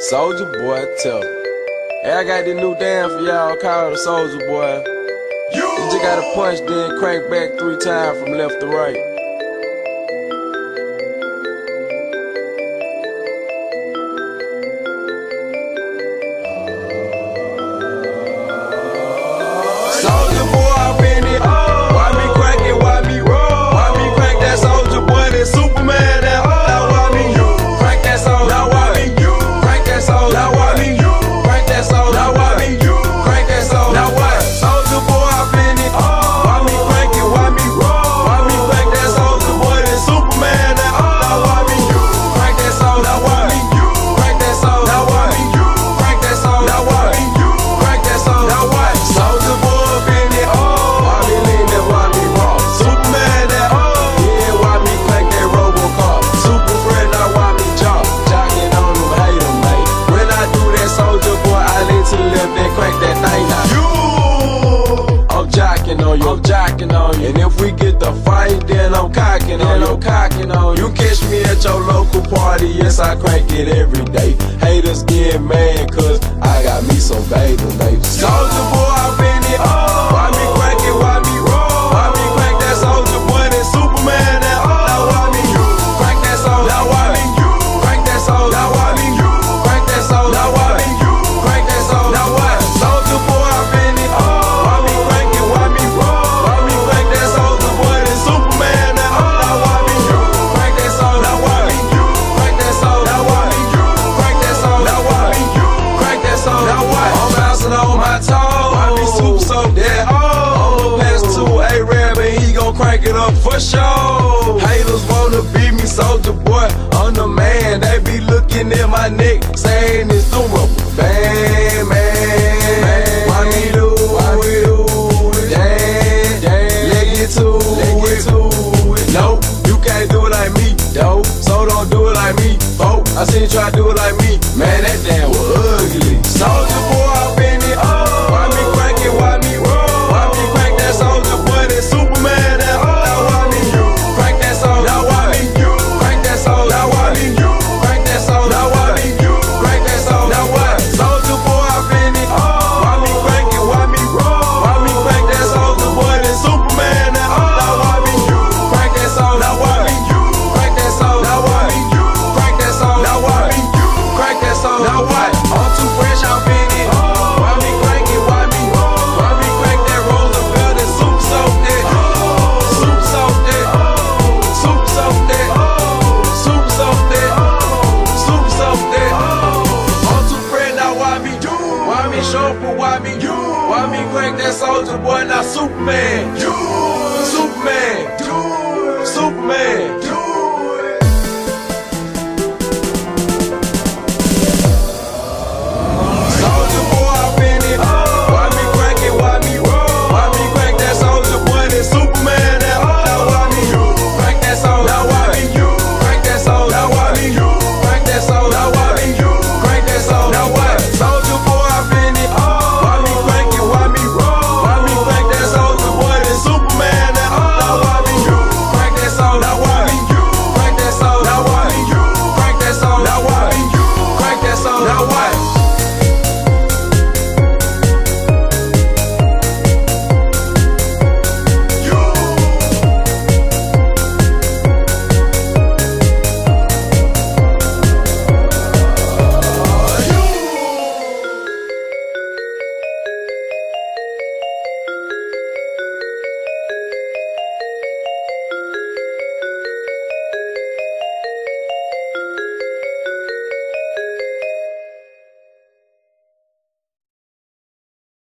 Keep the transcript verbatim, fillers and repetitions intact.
Soulja boy, tell me. Hey, I got this new dance for y'all called the Soulja boy. You just gotta punch, then crank back three times from left to right. Soulja boy, I been it. Why me crank it? Why me roll? Why me crank that Soulja boy? That Superman, that oh. Now why me you crank that Soulja? Now why me you crank that Soulja? Now why me you crank that Soulja? Now why me you crank that Soulja? Now what? Soulja boy, I been it. Why me crank it? Why me roll? Why me crank that Soulja boy? That Superman, that oh. Now why me you crank that Soulja? Now why me you crank that Soulja? Now why me you crank that Soulja? Now why me you crank that Soulja? Now what? Soulja boy. I'm jocking on you, and if we get the fight, then I'm cocking on you. I'm cocking on you. You catch me at your local party, yes, I crank it every day. Haters get mad, cause I got me some baby, baby. Soulja boy, I been it. Why me crank it? Why me roll? Why me crank that Soulja boy? That Superman, that oh. Now why me you crank that Soulja? Now why me you crank that Soulja? Now why me you crank that Soulja? Now why me you crank that Soulja? Now what? Soulja boy, I been it. Why me crank it? Why me roll? Crank it up for sure. Haters wanna beat me, Soulja boy, I'm the man. They be looking at my neck, saying it's the rubber band, man, man. Why me do it? Damn, damn. Let get to it. No, you can't do it like me, though. So don't do it like me, folk. I seen you try to do it like me. Man, that damn was ugly. Soulja boy.